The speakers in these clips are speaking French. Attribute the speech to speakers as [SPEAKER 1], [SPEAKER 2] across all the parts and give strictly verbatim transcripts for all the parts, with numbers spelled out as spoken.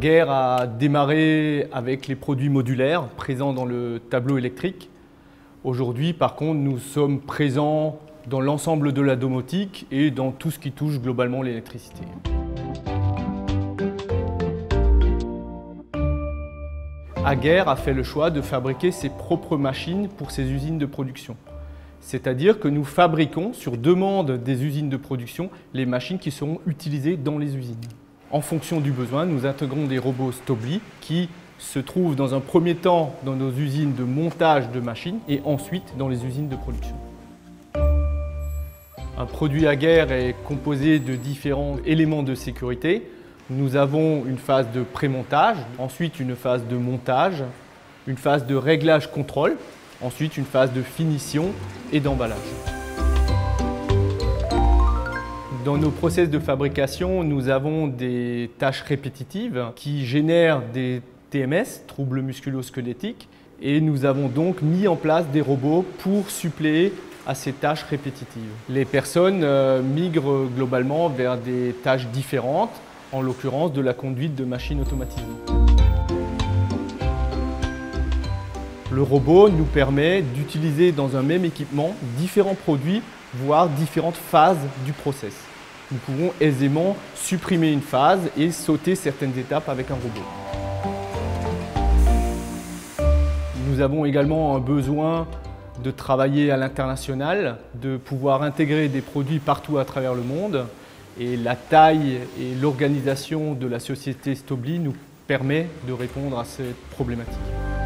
[SPEAKER 1] Aguerre a démarré avec les produits modulaires présents dans le tableau électrique. Aujourd'hui, par contre, nous sommes présents dans l'ensemble de la domotique et dans tout ce qui touche globalement l'électricité. Aguerre a fait le choix de fabriquer ses propres machines pour ses usines de production. C'est-à-dire que nous fabriquons, sur demande des usines de production, les machines qui seront utilisées dans les usines. En fonction du besoin, nous intégrons des robots Stobli qui se trouvent dans un premier temps dans nos usines de montage de machines et ensuite dans les usines de production. Un produit Aguerre est composé de différents éléments de sécurité. Nous avons une phase de pré-montage, ensuite une phase de montage, une phase de réglage-contrôle, ensuite une phase de finition et d'emballage. Dans nos process de fabrication, nous avons des tâches répétitives qui génèrent des T M S, troubles musculo-squelettiques, et nous avons donc mis en place des robots pour suppléer à ces tâches répétitives. Les personnes euh, migrent globalement vers des tâches différentes, en l'occurrence de la conduite de machines automatisées. Le robot nous permet d'utiliser dans un même équipement différents produits, voire différentes phases du process. Nous pouvons aisément supprimer une phase et sauter certaines étapes avec un robot. Nous avons également un besoin de travailler à l'international, de pouvoir intégrer des produits partout à travers le monde. Et la taille et l'organisation de la société Stobli nous permet de répondre à cette problématique.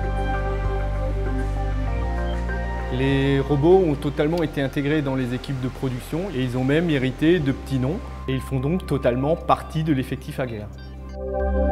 [SPEAKER 1] Les robots ont totalement été intégrés dans les équipes de production et ils ont même hérité de petits noms et ils font donc totalement partie de l'effectif Aguerre.